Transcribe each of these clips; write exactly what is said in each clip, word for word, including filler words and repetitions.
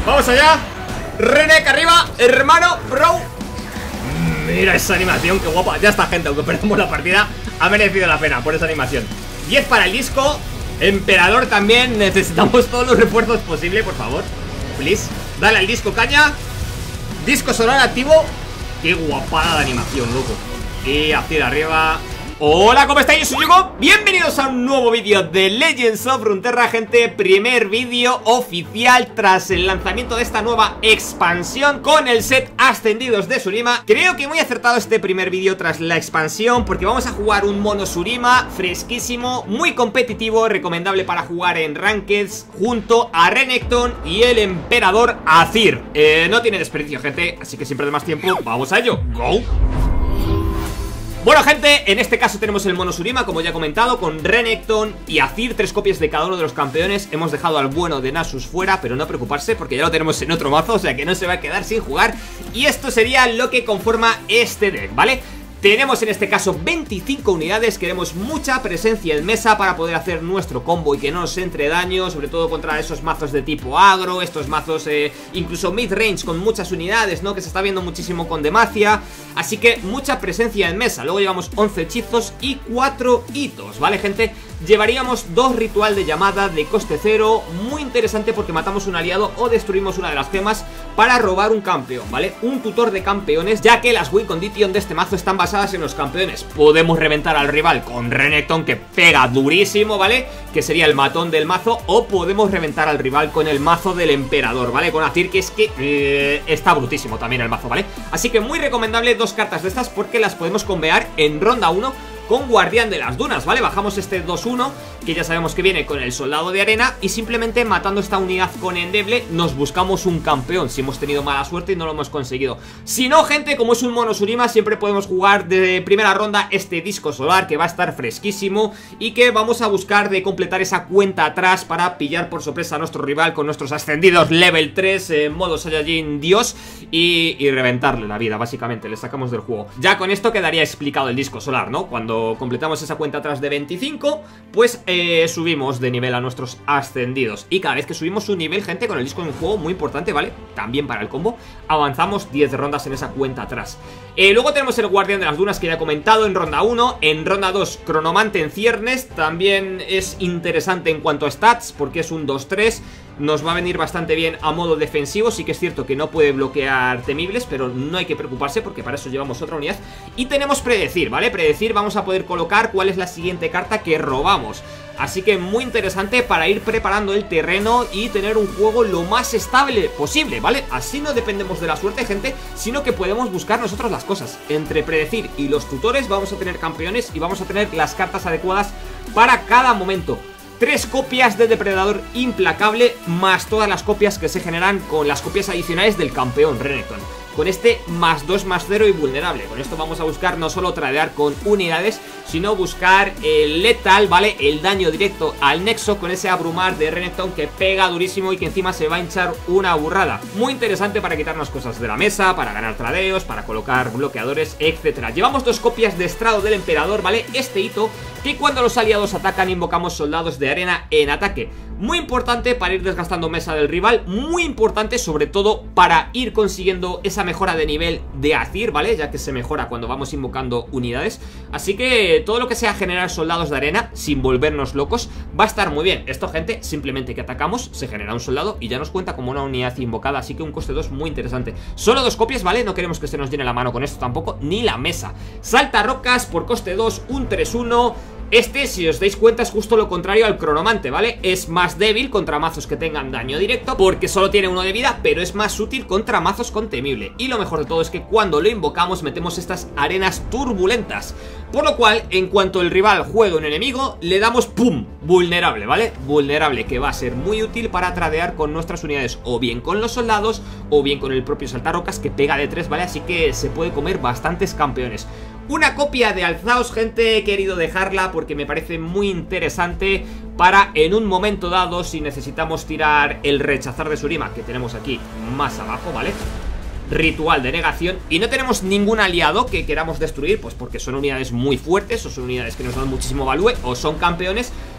Vamos allá. Renek arriba, hermano, bro. Mira esa animación, qué guapa. Ya está, gente, aunque perdamos la partida, ha merecido la pena por esa animación. diez para el disco. Emperador también. Necesitamos todos los refuerzos posibles, por favor. Please, dale al disco, caña. Disco solar activo. Qué guapada de animación, loco. Y hacia arriba. Hola, ¿cómo estáis? Yo soy Yugo. Bienvenidos a un nuevo vídeo de Legends of Runeterra, gente. Primer vídeo oficial tras el lanzamiento de esta nueva expansión con el set Ascendidos de Shurima. Creo que muy acertado este primer vídeo tras la expansión, porque vamos a jugar un mono Shurima fresquísimo, muy competitivo, recomendable para jugar en Rankeds junto a Renekton y el Emperador Azir. eh, No tiene desperdicio, gente, así que sin perder más tiempo, vamos a ello. Go. Bueno, gente, en este caso tenemos el mono Shurima, como ya he comentado, con Renekton y Azir, tres copias de cada uno de los campeones. Hemos dejado al bueno de Nasus fuera, pero no preocuparse porque ya lo tenemos en otro mazo, o sea que no se va a quedar sin jugar. Y esto sería lo que conforma este deck, ¿vale? Tenemos en este caso veinticinco unidades, queremos mucha presencia en mesa para poder hacer nuestro combo y que no nos entre daño, sobre todo contra esos mazos de tipo agro, estos mazos eh, incluso mid-range con muchas unidades, ¿no? Que se está viendo muchísimo con Demacia, así que mucha presencia en mesa. Luego llevamos once hechizos y cuatro hitos, ¿vale, gente? Llevaríamos dos ritual de llamada de coste cero, muy interesante porque matamos un aliado o destruimos una de las gemas para robar un campeón, ¿vale? Un tutor de campeones, ya que las win condition de este mazo están basadas en los campeones. Podemos reventar al rival con Renekton, que pega durísimo, ¿vale? Que sería el matón del mazo, o podemos reventar al rival con el mazo del emperador, ¿vale? Con Azir, que es que eh, está brutísimo también el mazo, ¿vale? Así que muy recomendable dos cartas de estas porque las podemos convear en ronda uno con Guardián de las Dunas, ¿vale? Bajamos este dos uno, que ya sabemos que viene con el Soldado de Arena, y simplemente matando esta unidad con Endeble nos buscamos un campeón, si hemos tenido mala suerte y no lo hemos conseguido. Si no, gente, como es un mono Shurima, siempre podemos jugar de primera ronda este disco solar, que va a estar fresquísimo, y que vamos a buscar de completar esa cuenta atrás para pillar por sorpresa a nuestro rival con nuestros ascendidos level tres en modo Saiyajin Dios y, y reventarle la vida, básicamente, le sacamos del juego. Ya con esto quedaría explicado el disco solar, ¿no? Cuando completamos esa cuenta atrás de veinticinco, pues eh, subimos de nivel a nuestros ascendidos. Y cada vez que subimos un nivel, gente, con el disco en juego, muy importante, ¿vale? También para el combo, avanzamos diez rondas en esa cuenta atrás. eh, Luego tenemos el Guardián de las Dunas, que ya he comentado en ronda uno. En ronda dos, Cronomante en ciernes. También es interesante en cuanto a stats, porque es un dos tres. Nos va a venir bastante bien a modo defensivo. Sí que es cierto que no puede bloquear temibles, pero no hay que preocuparse porque para eso llevamos otra unidad. Y tenemos Predecir, ¿vale? Predecir, vamos a poder colocar cuál es la siguiente carta que robamos. Así que muy interesante para ir preparando el terreno y tener un juego lo más estable posible, ¿vale? Así no dependemos de la suerte, gente, sino que podemos buscar nosotros las cosas. Entre Predecir y los tutores vamos a tener campeones y vamos a tener las cartas adecuadas para cada momento. Tres copias de Depredador Implacable, más todas las copias que se generan con las copias adicionales del campeón Renekton. Con este más dos más cero y vulnerable. Con esto vamos a buscar no solo tradear con unidades, sino buscar el letal, ¿vale? El daño directo al nexo con ese abrumar de Renekton que pega durísimo y que encima se va a hinchar una burrada. Muy interesante para quitarnos cosas de la mesa, para ganar tradeos, para colocar bloqueadores, etcétera. Llevamos dos copias de Estrado del Emperador, ¿vale? Este hito, que cuando los aliados atacan invocamos soldados de arena en ataque. Muy importante para ir desgastando mesa del rival, muy importante sobre todo para ir consiguiendo esa mejora de nivel de Azir, ¿vale? Ya que se mejora cuando vamos invocando unidades. Así que todo lo que sea generar soldados de arena sin volvernos locos va a estar muy bien. Esto, gente, simplemente que atacamos, se genera un soldado y ya nos cuenta como una unidad invocada. Así que un coste dos muy interesante. Solo dos copias, ¿vale? No queremos que se nos llene la mano con esto tampoco, ni la mesa. Salta rocas por coste dos, un tres uno. Este, si os dais cuenta, es justo lo contrario al Cronomante, ¿vale? Es más débil contra mazos que tengan daño directo, porque solo tiene uno de vida, pero es más útil contra mazos con temible. Y lo mejor de todo es que cuando lo invocamos metemos estas arenas turbulentas, por lo cual, en cuanto el rival juegue un enemigo, le damos ¡pum! Vulnerable, ¿vale? Vulnerable, que va a ser muy útil para tradear con nuestras unidades, o bien con los soldados, o bien con el propio saltarrocas, que pega de tres, ¿vale? Así que se puede comer bastantes campeones. Una copia de Alzaos, gente, he querido dejarla porque me parece muy interesante para en un momento dado, si necesitamos tirar el rechazar de Shurima, que tenemos aquí más abajo, ¿vale? Ritual de negación, y no tenemos ningún aliado que queramos destruir, pues porque son unidades muy fuertes o son unidades que nos dan muchísimo value o son campeones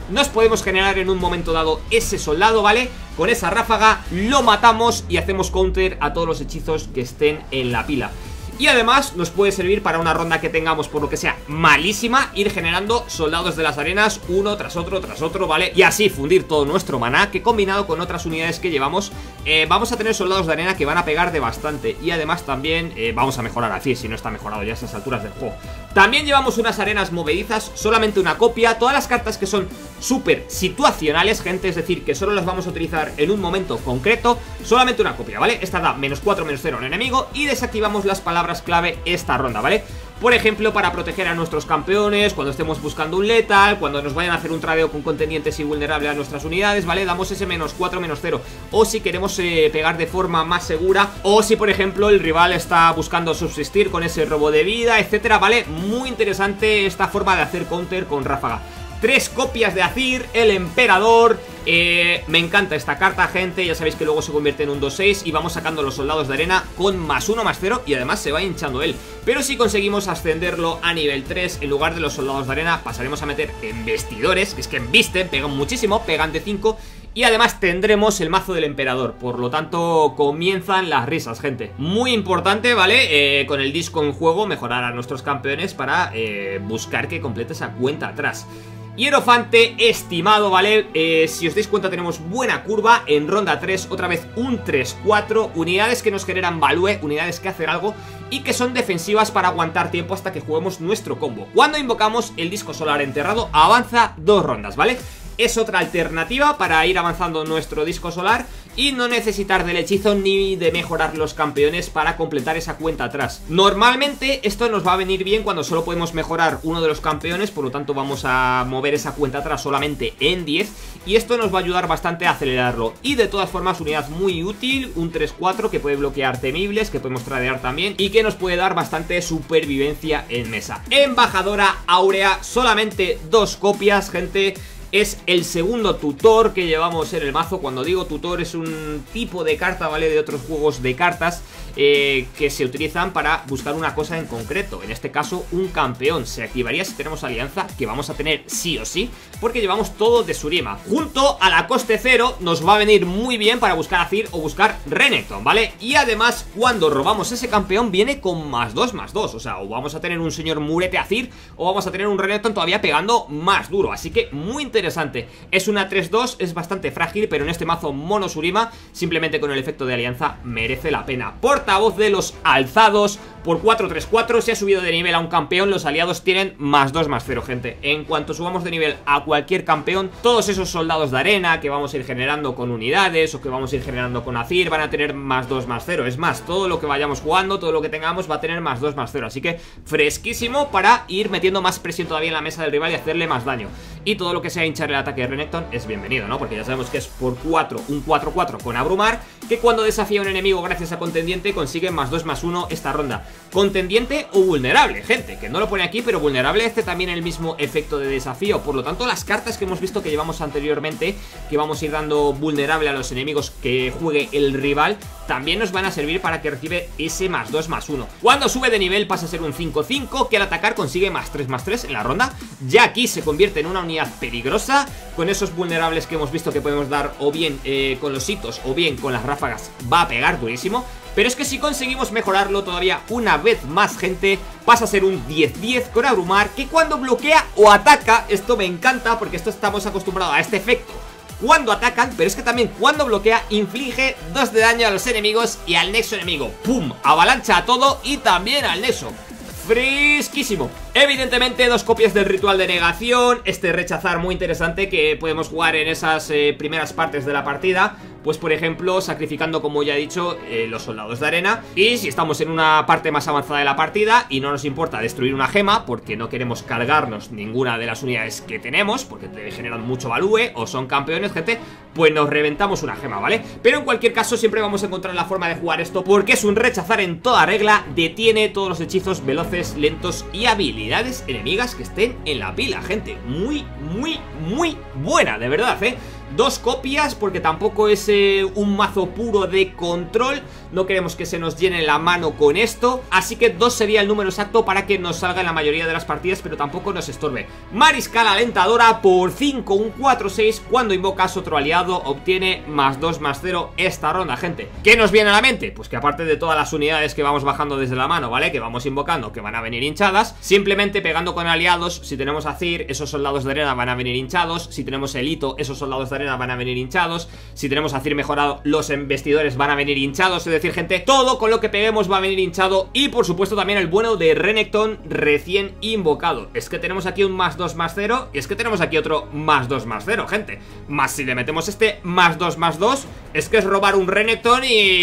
nos podemos generar en un momento dado ese soldado, ¿vale? Con esa ráfaga lo matamos y hacemos counter a todos los hechizos que estén en la pila. Y además nos puede servir para una ronda que tengamos, por lo que sea malísima, ir generando soldados de las arenas uno tras otro, tras otro, ¿vale? Y así fundir todo nuestro maná, que combinado con otras unidades que llevamos, eh, vamos a tener soldados de arena que van a pegar de bastante. Y además también eh, vamos a mejorar así, si no está mejorado ya a estas alturas del juego. También llevamos unas arenas movedizas, solamente una copia. Todas las cartas que son súper situacionales, gente, es decir, que solo las vamos a utilizar en un momento concreto, solamente una copia, ¿vale? Esta da menos cuatro, menos cero al enemigo y desactivamos las palabras clave esta ronda, ¿vale? Por ejemplo, para proteger a nuestros campeones, cuando estemos buscando un letal, cuando nos vayan a hacer un tradeo con contendientes y vulnerable a nuestras unidades, ¿vale? Damos ese menos cuatro, menos cero. O si queremos eh, pegar de forma más segura, o si, por ejemplo, el rival está buscando subsistir con ese robo de vida, etcétera, ¿vale? Muy interesante esta forma de hacer counter con ráfaga. Tres copias de Azir, el emperador. eh, Me encanta esta carta, gente. Ya sabéis que luego se convierte en un dos seis y vamos sacando los soldados de arena con más uno, más cero. Y además se va hinchando él. Pero si conseguimos ascenderlo a nivel tres, en lugar de los soldados de arena pasaremos a meter embestidores. Es que embisten, pegan muchísimo, pegan de cinco. Y además tendremos el mazo del emperador. Por lo tanto comienzan las risas, gente. Muy importante, ¿vale? Eh, con el disco en juego mejorar a nuestros campeones para eh, buscar que complete esa cuenta atrás. Hierofante estimado, ¿vale? Eh, si os dais cuenta tenemos buena curva. En ronda tres, otra vez un tres cuatro. Unidades que nos generan value, unidades que hacen algo y que son defensivas para aguantar tiempo hasta que juguemos nuestro combo. Cuando invocamos el disco solar enterrado, avanza dos rondas, ¿vale? Es otra alternativa para ir avanzando nuestro disco solar y no necesitar del hechizo ni de mejorar los campeones para completar esa cuenta atrás. Normalmente esto nos va a venir bien cuando solo podemos mejorar uno de los campeones, por lo tanto vamos a mover esa cuenta atrás solamente en diez y esto nos va a ayudar bastante a acelerarlo. Y de todas formas, unidad muy útil, un tres cuatro que puede bloquear temibles, que podemos tradear también y que nos puede dar bastante supervivencia en mesa. Embajadora áurea, solamente dos copias, gente. Es el segundo tutor que llevamos en el mazo. Cuando digo tutor es un tipo de carta, ¿vale? De otros juegos de cartas eh, que se utilizan para buscar una cosa en concreto. En este caso, un campeón. Se activaría si tenemos alianza, que vamos a tener sí o sí, porque llevamos todo de Shurima. Junto a la coste cero nos va a venir muy bien para buscar Azir o buscar Renekton, ¿vale? Y además, cuando robamos ese campeón viene con más dos, más dos. O sea, o vamos a tener un señor Murete Azir o vamos a tener un Renekton todavía pegando más duro. Así que muy interesante. Interesante. Es una tres dos, es bastante frágil, pero en este mazo mono Shurima, simplemente con el efecto de alianza, merece la pena. Portavoz de los alzados, por cuatro tres cuatro, se ha subido de nivel a un campeón, los aliados tienen más dos más cero, gente. En cuanto subamos de nivel a cualquier campeón, todos esos soldados de arena que vamos a ir generando con unidades o que vamos a ir generando con Azir van a tener más dos más cero. Es más, todo lo que vayamos jugando, todo lo que tengamos va a tener más dos más cero. Así que fresquísimo para ir metiendo más presión todavía en la mesa del rival y hacerle más daño. Y todo lo que sea hinchar el ataque de Renekton es bienvenido, ¿no? Porque ya sabemos que es por cuatro, un cuatro cuatro con abrumar, que cuando desafía a un enemigo gracias a contendiente consigue más dos más uno esta ronda. Contendiente o vulnerable, gente, que no lo pone aquí, pero vulnerable hace también el mismo efecto de desafío. Por lo tanto, las cartas que hemos visto que llevamos anteriormente, que vamos a ir dando vulnerable a los enemigos que juegue el rival, también nos van a servir para que recibe ese más dos más uno. Cuando sube de nivel pasa a ser un cinco cinco, que al atacar consigue más tres más tres en la ronda. Ya aquí se convierte en una unidad peligrosa, con esos vulnerables que hemos visto que podemos dar o bien eh, con los hitos o bien con las ráfagas, va a pegar durísimo. Pero es que si conseguimos mejorarlo todavía una vez más, gente, pasa a ser un diez diez con abrumar, que cuando bloquea o ataca, esto me encanta porque esto estamos acostumbrados a este efecto cuando atacan, pero es que también cuando bloquea inflige dos de daño a los enemigos y al nexo enemigo. ¡Pum! Avalancha a todo y también al nexo. Fresquísimo. Evidentemente dos copias del ritual de negación. Este rechazar muy interesante que podemos jugar en esas eh, primeras partes de la partida. Pues por ejemplo sacrificando, como ya he dicho, eh, los soldados de arena. Y si estamos en una parte más avanzada de la partida y no nos importa destruir una gema, porque no queremos cargarnos ninguna de las unidades que tenemos, porque te generan mucho value o son campeones, gente, pues nos reventamos una gema, ¿vale? Pero en cualquier caso siempre vamos a encontrar la forma de jugar esto, porque es un rechazar en toda regla. Detiene todos los hechizos veloces, lentos y habilidades enemigas que estén en la pila, gente. Muy, muy, muy buena, de verdad, ¿eh? Dos copias, porque tampoco es eh, un mazo puro de control. No queremos que se nos llene la mano con esto. Así que dos sería el número exacto para que nos salga en la mayoría de las partidas, pero tampoco nos estorbe. Mariscal Alentadora por cinco, un cuatro seis. Cuando invocas otro aliado obtiene más dos más cero esta ronda, gente. ¿Qué nos viene a la mente? Pues que aparte de todas las unidades que vamos bajando desde la mano, ¿vale? Que vamos invocando, que van a venir hinchadas, simplemente pegando con aliados. Si tenemos a Cir, esos soldados de arena van a venir hinchados. Si tenemos el Hito, esos soldados de arena van a venir hinchados. Si tenemos a Cir mejorado, los embestidores van a venir hinchados. Es decir, gente, todo con lo que peguemos va a venir hinchado. Y por supuesto también el bueno de Renekton recién invocado. Es que tenemos aquí un más dos más cero. Y es que tenemos aquí otro más dos más cero, gente. Más si le metemos este más dos más dos, es que es robar un Renekton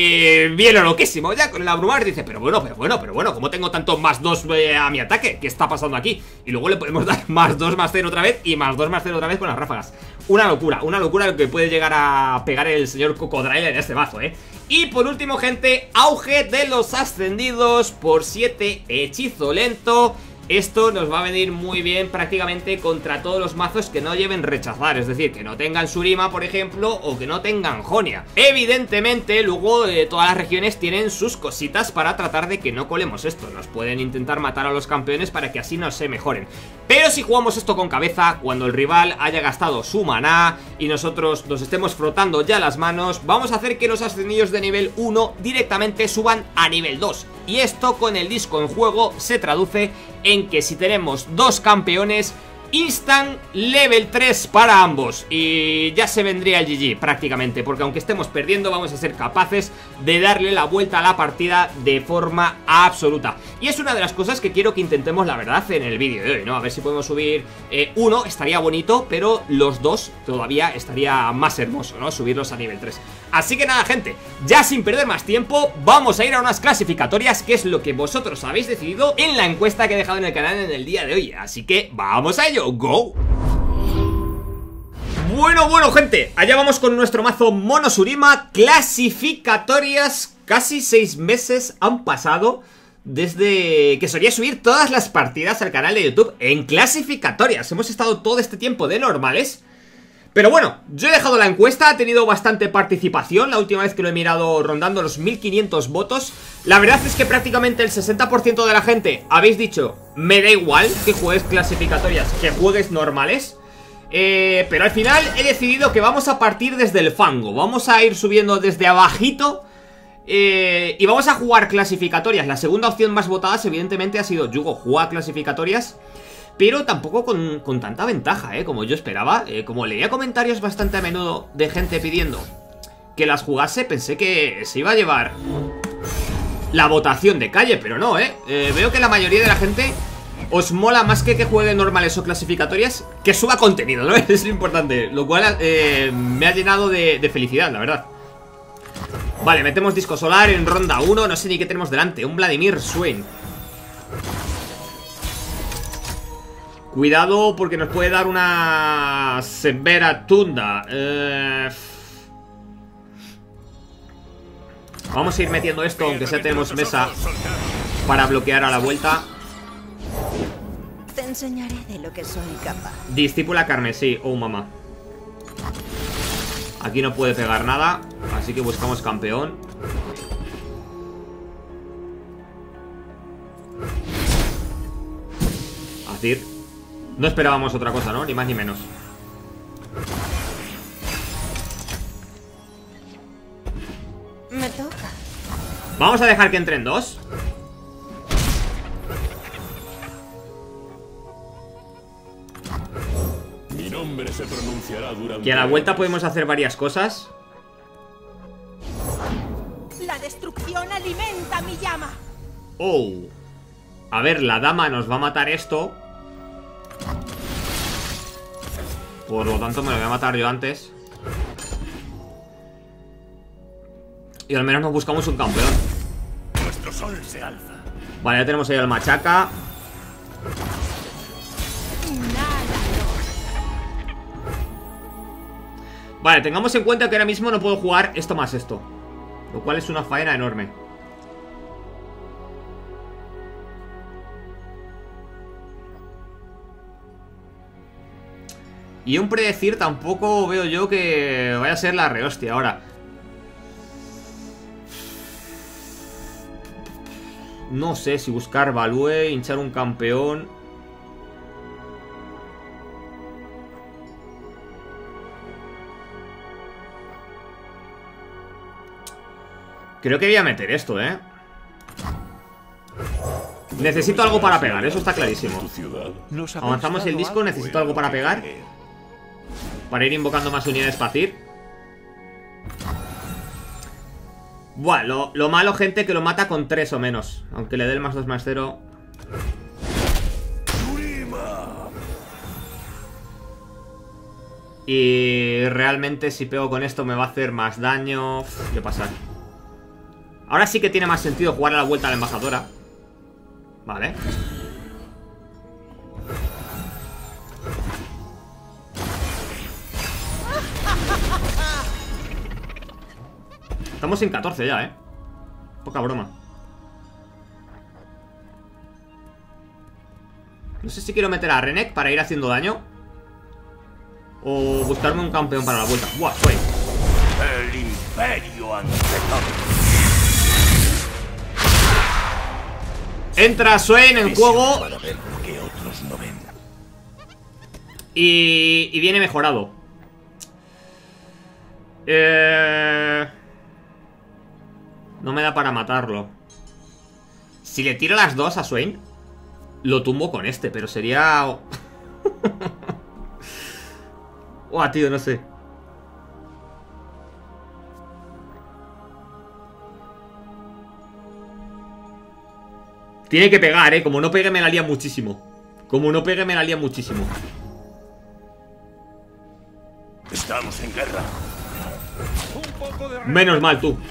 y viene loquísimo. Ya con el abrumar dice, pero bueno, pero bueno, pero bueno, ¿cómo tengo tanto más dos eh, a mi ataque? ¿Qué está pasando aquí? Y luego le podemos dar más dos más cero otra vez y más dos más cero otra vez con las ráfagas. Una locura, una locura lo que puede llegar a pegar el señor Cocodrile en este mazo, ¿eh? Y por último, gente, auge de los ascendidos por siete, hechizo lento. Esto nos va a venir muy bien prácticamente contra todos los mazos que no lleven rechazar. Es decir, que no tengan Shurima, por ejemplo, o que no tengan Jonia. Evidentemente, luego eh, todas las regiones tienen sus cositas para tratar de que no colemos esto. Nos pueden intentar matar a los campeones para que así no se mejoren. Pero si jugamos esto con cabeza, cuando el rival haya gastado su maná y nosotros nos estemos frotando ya las manos, vamos a hacer que los ascendidos de nivel uno directamente suban a nivel dos. Y esto con el disco en juego se traduce en que si tenemos dos campeones, instant level tres para ambos. Y ya se vendría el G G prácticamente, porque aunque estemos perdiendo vamos a ser capaces de darle la vuelta a la partida de forma absoluta. Y es una de las cosas que quiero que intentemos, la verdad, en el vídeo de hoy, ¿no? A ver si podemos subir eh, uno, estaría bonito, pero los dos todavía estaría más hermoso, ¿no? Subirlos a nivel tres. Así que nada, gente, ya sin perder más tiempo, vamos a ir a unas clasificatorias, que es lo que vosotros habéis decidido en la encuesta que he dejado en el canal en el día de hoy. Así que vamos a ello. ¡Go! Bueno, bueno, gente, allá vamos con nuestro mazo Mono Shurima. Clasificatorias. Casi seis meses han pasado desde que solía subir todas las partidas al canal de YouTube en clasificatorias. Hemos estado todo este tiempo de normales. Pero bueno, yo he dejado la encuesta, ha tenido bastante participación. La última vez que lo he mirado rondando los mil quinientos votos. La verdad es que prácticamente el sesenta por ciento de la gente habéis dicho, me da igual que juegues clasificatorias, que juegues normales. eh, Pero al final he decidido que vamos a partir desde el fango. Vamos a ir subiendo desde abajito, eh, y vamos a jugar clasificatorias. La segunda opción más votada evidentemente ha sido Yugo, juega clasificatorias, pero tampoco con, con tanta ventaja, ¿eh? Como yo esperaba. eh, Como leía comentarios bastante a menudo de gente pidiendo que las jugase, pensé que se iba a llevar la votación de calle, pero no, ¿eh? eh Veo que la mayoría de la gente os mola más que que juegue normales o clasificatorias que suba contenido, ¿no? Es lo importante, lo cual eh, me ha llenado de, de felicidad, la verdad. Vale, metemos disco solar en ronda uno. No sé ni qué tenemos delante, un Vladimir Swain. Cuidado porque nos puede dar una severa tunda. eh... Vamos a ir metiendo esto, aunque sea tenemos mesa para bloquear a la vuelta. Te enseñaré de lo que soy capaz. Discípula carmesí, oh mamá. Aquí no puede pegar nada, así que buscamos campeón. Azir. No esperábamos otra cosa, ¿no? Ni más ni menos. Me toca. Vamos a dejar que entren dos. Mi nombre se pronunciará durante... Que a la vuelta podemos hacer varias cosas. La destrucción alimenta mi llama. Oh. A ver, la dama nos va a matar esto. Por lo tanto me lo voy a matar yo antes. Y al menos nos buscamos un campeón. Nuestro sol se alza. Vale, ya tenemos ahí al machaca. Vale, tengamos en cuenta que ahora mismo no puedo jugar esto más esto, lo cual es una faena enorme. Y un predecir tampoco veo yo que vaya a ser la rehostia. Ahora, no sé si buscar Value, hinchar un campeón. Creo que voy a meter esto, ¿eh? Necesito algo para pegar, eso está clarísimo. Avanzamos el disco, necesito algo para pegar. Para ir invocando más unidades para ir. Buah, lo, lo malo, gente, que lo mata con tres o menos. Aunque le dé el más dos más cero. Y realmente si pego con esto me va a hacer más daño. ¿Qué pasa? Ahora sí que tiene más sentido jugar a la vuelta a la embajadora. Vale. Estamos en catorce ya, eh. Poca broma. No sé si quiero meter a Renek para ir haciendo daño o buscarme un campeón para la vuelta. Buah, soy. El imperio ante todo. Entra Swain en juego Para ver lo que otros no ven. y, y viene mejorado. Eh... No me da para matarlo. Si le tiro las dos a Swain, lo tumbo con este, pero sería... Uah, tío, no sé. Tiene que pegar, eh. Como no pegue me la lía muchísimo. Como no pegue me la lía muchísimo. Estamos en guerra. Menos mal, tú.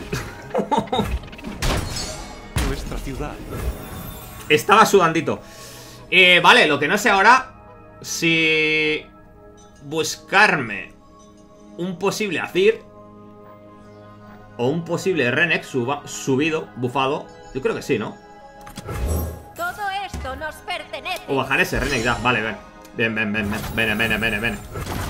Nuestra ciudad. Estaba sudandito. eh, Vale, lo que no sé ahora, si buscarme un posible Azir o un posible Renek suba, subido, bufado. Yo creo que sí, ¿no? Todo esto nos pertenece. O bajar ese Renek ya, vale, ven. Ven, ven, ven, ven, ven, ven, ven, ven.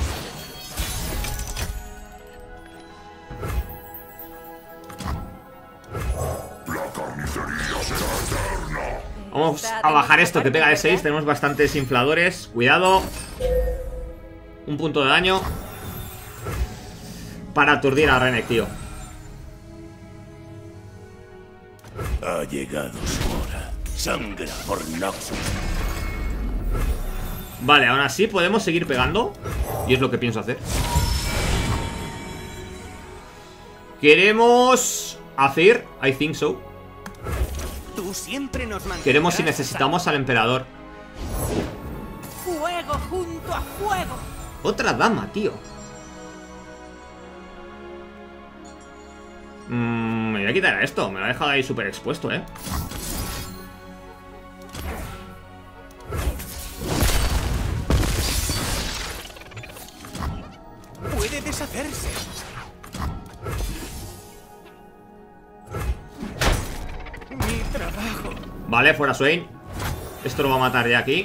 Vamos a bajar esto que pega de seis. Tenemos bastantes infladores. Cuidado. Un punto de daño para aturdir a Renek, tío. Ha llegado su hora. Sangra por Noxus. Vale, aún así podemos seguir pegando. Y es lo que pienso hacer. Queremos hacer, I think so. Tú siempre nos Queremos si necesitamos al emperador. Fuego junto a fuego. Otra dama, tío. Mm, me voy a quitar esto. Me lo ha dejado ahí súper expuesto, eh. Puede deshacerse. Mi trabajo. Vale, fuera Swain. Esto lo va a matar ya aquí.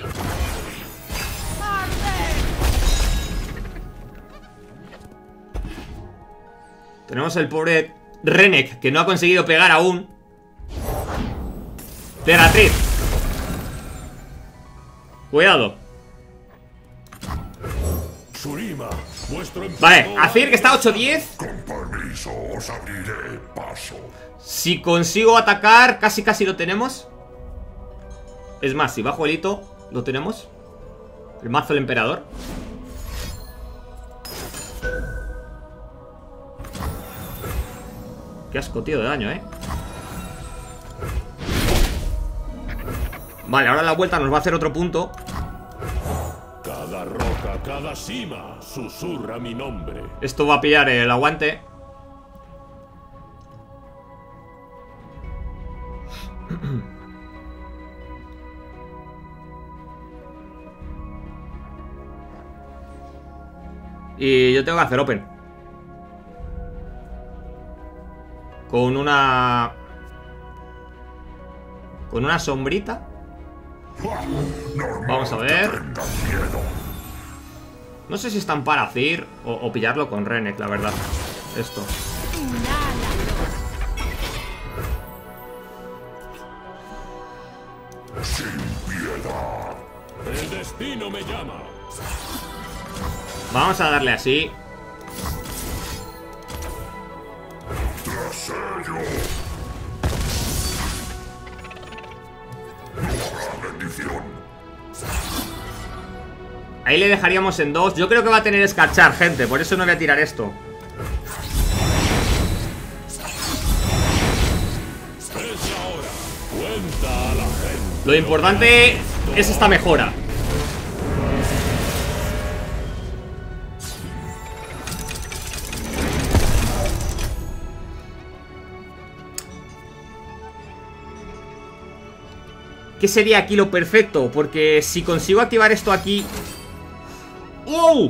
Tenemos el pobre Renek, que no ha conseguido pegar aún. Teratriz. Cuidado. Shurima, vuestro Vale, Azir, que está ocho diez. Con permiso, os abriré paso. Si consigo atacar, casi casi lo tenemos. Es más, si bajo el hito, lo tenemos. El mazo del emperador. Qué asco, tío, de daño, eh. Vale, ahora la vuelta nos va a hacer otro punto. Cada roca, cada cima susurra mi nombre. Esto va a pillar el aguante. Y yo tengo que hacer open con una Con una sombrita. Vamos a ver. No sé si están para Cir o, o pillarlo con Renek, la verdad. Esto. Sin piedad. El destino me llama. Vamos a darle así. Tras ello. No habrá bendición. Ahí le dejaríamos en dos. Yo creo que va a tener escarchar, gente. Por eso no voy a tirar esto. Lo importante es esta mejora. ¿Qué sería aquí lo perfecto? Porque si consigo activar esto aquí... ¡Wow!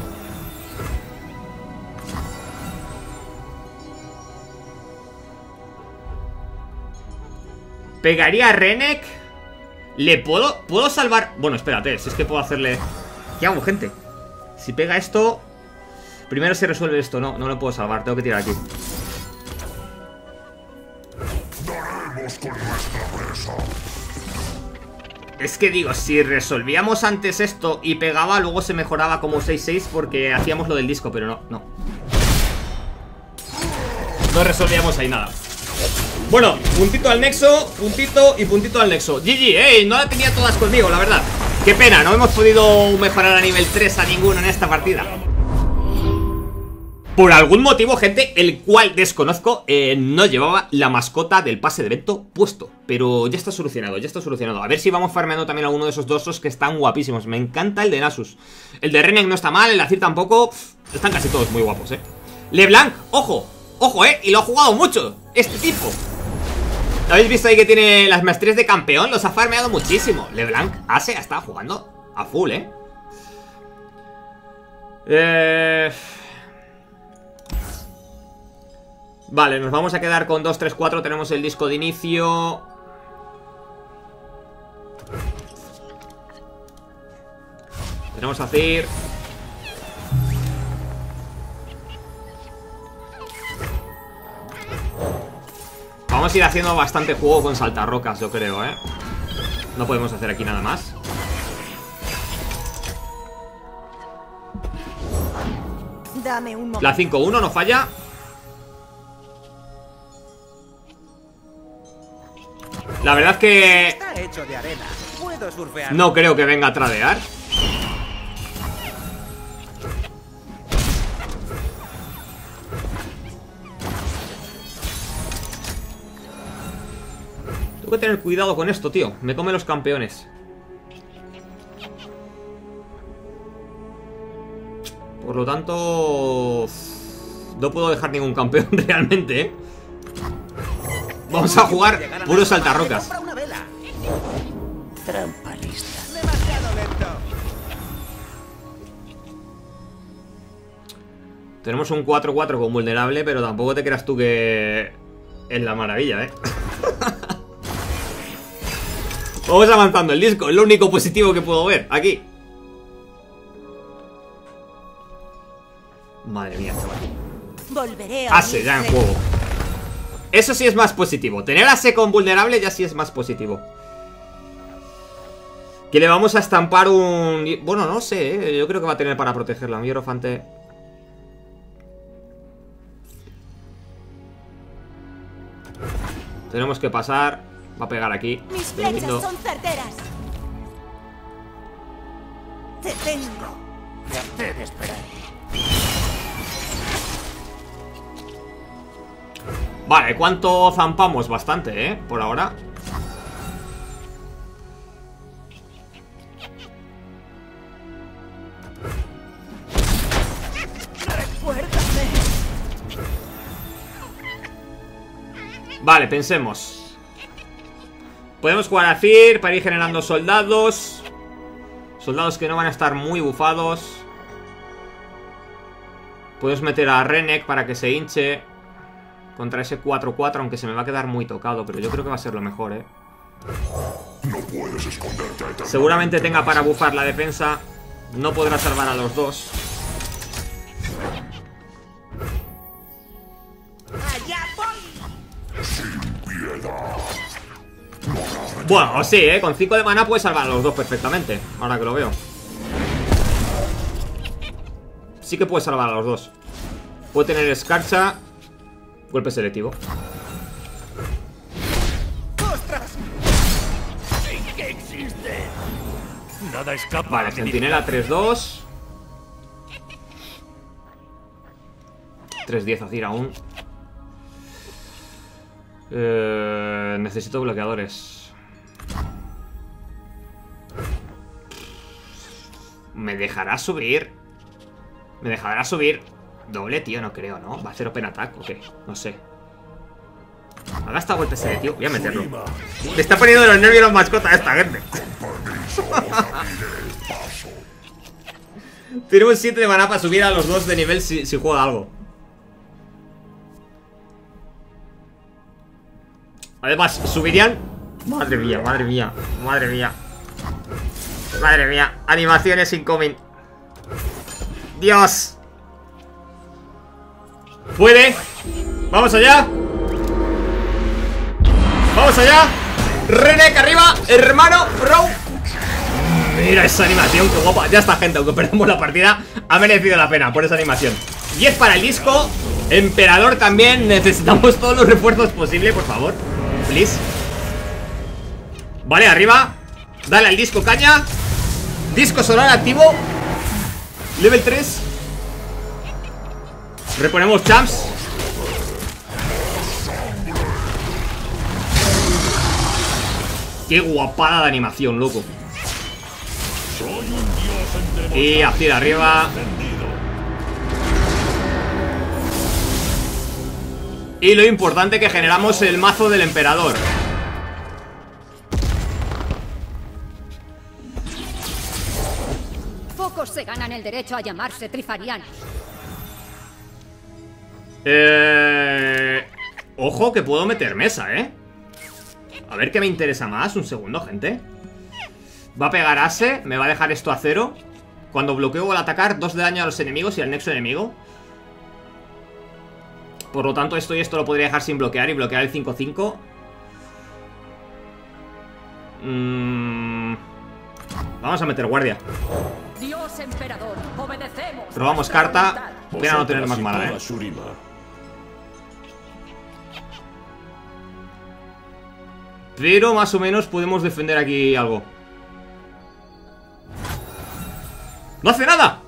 Pegaría a Renek. ¿Le puedo? ¿Puedo salvar? Bueno, espérate, si es que puedo hacerle... ¿Qué hago, gente? Si pega esto... Primero se resuelve esto. No, no lo puedo salvar, tengo que tirar aquí. Daremos con nuestra presa. Es que digo, si resolvíamos antes esto y pegaba, luego se mejoraba como seis seis porque hacíamos lo del disco, pero no, no. No resolvíamos ahí nada. Bueno, puntito al nexo, puntito y puntito al nexo. G G, eh, no la tenía todas conmigo, la verdad. Qué pena, no hemos podido mejorar a nivel tres a ninguno en esta partida. Por algún motivo, gente, el cual desconozco, eh, no llevaba la mascota del pase de evento puesto. Pero ya está solucionado, ya está solucionado. A ver si vamos farmeando también alguno de esos dosos que están guapísimos. Me encanta el de Nasus. El de Renek no está mal, el de Azir tampoco. Pff, están casi todos muy guapos, eh. LeBlanc, ojo, ojo, eh, y lo ha jugado mucho este tipo. ¿Habéis visto ahí que tiene las maestrías de campeón? Los ha farmeado muchísimo. LeBlanc Ase ha estado jugando a full, eh. Eh... Vale, nos vamos a quedar con dos, tres, cuatro. Tenemos el disco de inicio. Tenemos a Cir. Vamos a ir haciendo bastante juego con saltarrocas, yo creo, ¿eh? No podemos hacer aquí nada más. Dame un momento. La cinco uno no falla. La verdad es que... Está hecho de arena. Puedo surfear. no creo que venga a tradear. Tengo que tener cuidado con esto, tío. Me come los campeones. Por lo tanto... no puedo dejar ningún campeón realmente, ¿eh? Vamos a jugar puro saltarrocas. Compra una vela. Trampa lista. Demasiado lento. Tenemos un cuatro cuatro con vulnerable, pero tampoco te creas tú que es la maravilla, ¿eh? Vamos avanzando el disco, es lo único positivo que puedo ver aquí. Madre mía, chaval. Volveré a Ase ya en juego. Eso sí es más positivo. Tener Ase con vulnerable ya sí es más positivo. Que le vamos a estampar un... Bueno, no sé, ¿eh? Yo creo que va a tener para protegerla. Mi hierofante. Tenemos que pasar. Va a pegar aquí. Mis Tremendo. flechas son certeras. Te tengo. Te de esperar. Vale, ¿cuánto zampamos? Bastante, ¿eh? Por ahora. Recuérdame. Vale, pensemos. Podemos jugar a Cir para ir generando soldados. Soldados que no van a estar muy bufados. Podemos meter a Renek para que se hinche contra ese cuatro cuatro, aunque se me va a quedar muy tocado. Pero yo creo que va a ser lo mejor, ¿eh? No puedes esconderte eternamente. Seguramente tenga para bufar la defensa. No podrá salvar a los dos. Bueno, sí, ¿eh? Con cinco de maná puede salvar a los dos perfectamente. Ahora que lo veo. Sí que puede salvar a los dos. Puede tener escarcha. Golpe selectivo. ¡Ostras! Sí que existe. Nada escapa. Vale, centinela tres dos. tres diez Azir aún. Eh, necesito bloqueadores. ¿Me dejará subir? ¿Me dejará subir? Doble, tío, no creo, ¿no? ¿Va a hacer open attack o qué? No sé. Ha gastado golpe selectivo. Voy a meterlo. Me está poniendo de los nervios los mascotas esta gente. Tenemos siete de maná para subir a los dos de nivel si, si juega algo. Además, subirían... Madre mía, madre mía, madre mía. Madre mía, animaciones incoming. Dios. ¿Puede? Vamos allá. Vamos allá. Renek arriba, hermano, bro. Mira esa animación, qué guapa. Ya está, gente, aunque perdamos la partida, ha merecido la pena por esa animación. diez para el disco. Emperador también. Necesitamos todos los refuerzos posibles, por favor. Please. Vale, arriba. Dale al disco, caña. Disco solar activo. Level tres. Reponemos champs. Qué guapada de animación, loco. Y hacia arriba. Y lo importante que generamos el mazo del emperador. Pocos se ganan el derecho a llamarse trifarianos. Eh... Ojo que puedo meter mesa, ¿eh? A ver qué me interesa más. Un segundo, gente. Va a pegar Ase. Me va a dejar esto a cero. Cuando bloqueo al atacar, dos de daño a los enemigos y al nexo enemigo. Por lo tanto, esto y esto lo podría dejar sin bloquear y bloquear el cinco cinco. Mm... Vamos a meter guardia. Dios emperador, obedecemos. Robamos carta. Pena no tener más mana, eh. Pero más o menos podemos defender aquí algo. ¡No hace nada!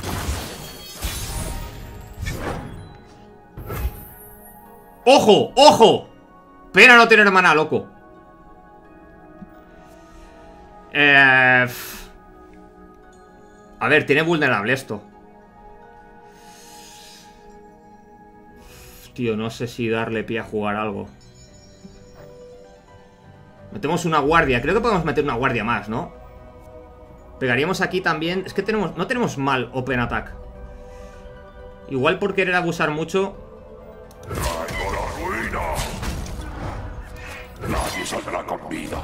¡Ojo! ¡Ojo! Pena no tener mana, loco. Eh... A ver, tiene vulnerable esto. Tío, no sé si darle pie a jugar algo. Metemos una guardia. Creo que podemos meter una guardia más, ¿no? Pegaríamos aquí también. Es que tenemos, no tenemos mal open attack. Igual por querer abusar mucho. ¡Traigo la ruina! Nadie saldrá con vida.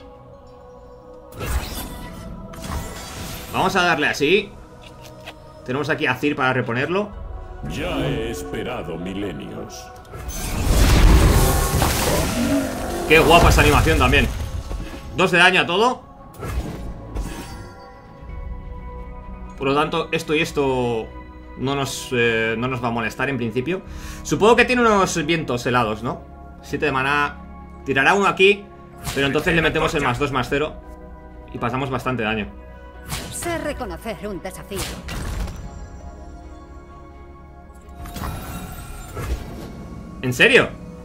Vamos a darle así. Tenemos aquí a Azir para reponerlo. Ya he esperado milenios. Qué guapa esa animación también. Dos de daño a todo. Por lo tanto, esto y esto no nos, eh, no nos va a molestar en principio. Supongo que tiene unos vientos helados, ¿no? siete de maná. Tirará uno aquí. Pero entonces le metemos el más dos más cero. Y pasamos bastante daño. Sé reconocer un desafío. ¿En serio?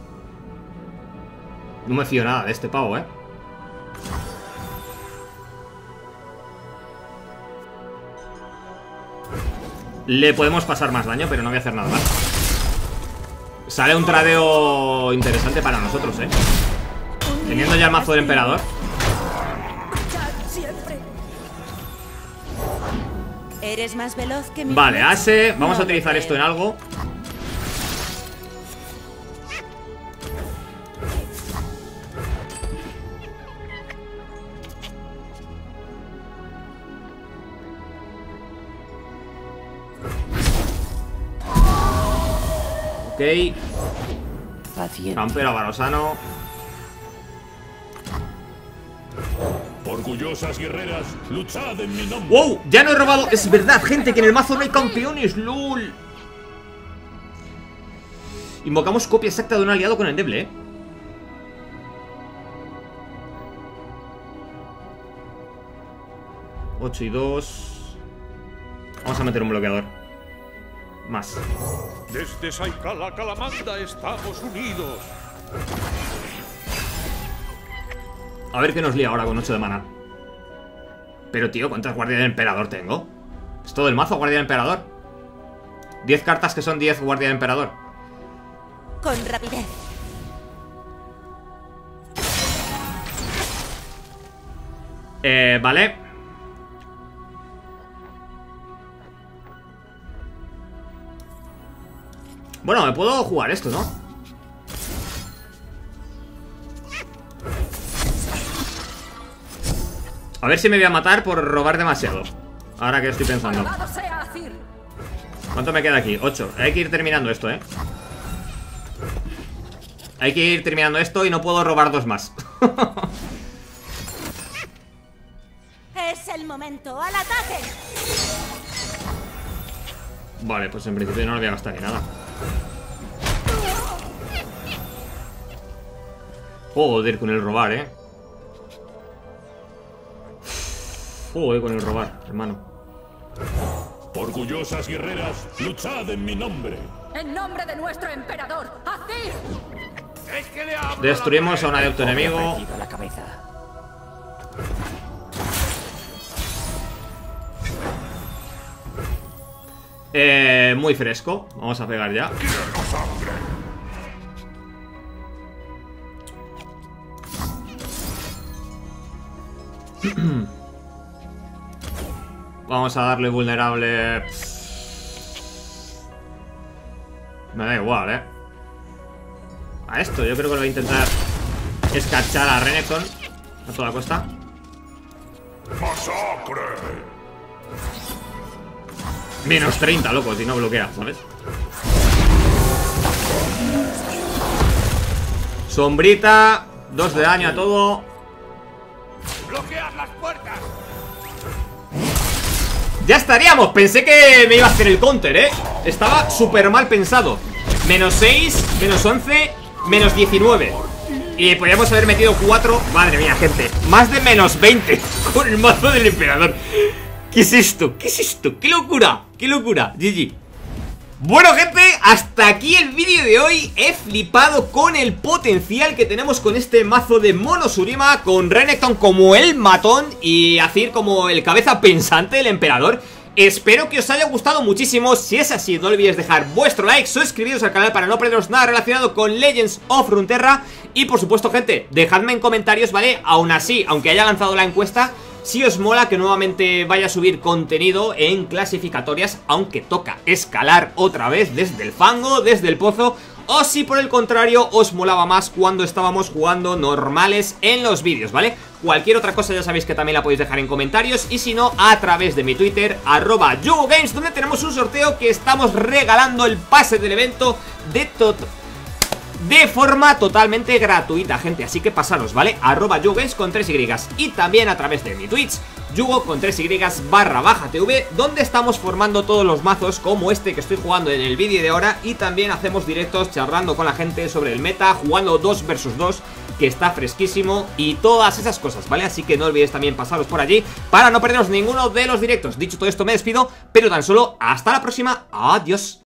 No me fío nada de este pavo, ¿eh? Le podemos pasar más daño, pero no voy a hacer nada más. Sale un tradeo interesante para nosotros, ¿eh? Teniendo ya el mazo del emperador. Eres más veloz que mi Vale, flecha. Ase. Vamos No a utilizar lo esto en creo. algo. Ok. Campero Barosano. Orgullosas guerreras, luchad en mi nombre. ¡Wow! Ya no he robado. Es verdad, gente, que en el mazo no hay campeones. ¡Lol! Invocamos copia exacta de un aliado con endeble, ¿eh? ocho y dos. Vamos a meter un bloqueador. Más. Desde Saikala Calamanda estamos unidos. A ver qué nos lía ahora con ocho de mana. Pero tío, ¿cuántas guardias del emperador tengo? ¿Es todo el mazo guardia del emperador? diez cartas que son diez guardia del emperador. Con rapidez. Eh, vale. Bueno, me puedo jugar esto, ¿no? A ver si me voy a matar por robar demasiado. Ahora que estoy pensando. ¿Cuánto me queda aquí? ocho. Hay que ir terminando esto, ¿eh? Hay que ir terminando esto y no puedo robar dos más. Es el momento. ¡Al ataque! Vale, pues en principio no lo voy a gastar ni nada. Joder con el robar, eh. Joder con el robar, hermano. Orgullosas guerreras, luchad en mi nombre. En nombre de nuestro emperador, Azir. Es que le hablo. Destruimos a un adepto enemigo. La cabeza. Eh, muy fresco. Vamos a pegar ya. Vamos a darle vulnerable. Me da igual, eh. A esto, yo creo que lo voy a intentar escarchar a Renekton a toda costa. ¡Masacre! Menos treinta, loco, si no bloquea, ¿sabes? Sombrita, dos de daño a todo. ¡Bloquead las puertas! Ya estaríamos, pensé que me iba a hacer el counter, ¿eh? Estaba súper mal pensado. Menos seis, menos once, menos diecinueve. Y podríamos haber metido cuatro. Madre mía, gente, más de menos veinte con el mazo del emperador. ¿Qué es esto? ¿Qué es esto? ¡Qué locura! ¡Qué locura! G G. Bueno, gente, hasta aquí el vídeo de hoy. He flipado con el potencial que tenemos con este mazo de Monosurima, con Renekton como el matón y Azir como el cabeza pensante, el emperador. Espero que os haya gustado muchísimo. Si es así, no olvidéis dejar vuestro like, suscribiros al canal para no perderos nada relacionado con Legends of Runeterra. Y por supuesto, gente, dejadme en comentarios, ¿vale? Aún así, aunque haya lanzado la encuesta, si os mola que nuevamente vaya a subir contenido en clasificatorias, aunque toca escalar otra vez desde el fango, desde el pozo, o si por el contrario os molaba más cuando estábamos jugando normales en los vídeos, ¿vale? Cualquier otra cosa ya sabéis que también la podéis dejar en comentarios, y si no, a través de mi Twitter, arroba yugogames, donde tenemos un sorteo que estamos regalando el pase del evento de tot... de forma totalmente gratuita, gente, así que pasaros, ¿vale? Arroba yugogames con tres Y, y también a través de mi Twitch, yugo con tres Y barra baja tv, donde estamos formando todos los mazos como este que estoy jugando en el vídeo de ahora, y también hacemos directos charlando con la gente sobre el meta, jugando dos versus dos, que está fresquísimo, y todas esas cosas, ¿vale? Así que no olvidéis también pasaros por allí para no perderos ninguno de los directos. Dicho todo esto, me despido, pero tan solo hasta la próxima. Adiós.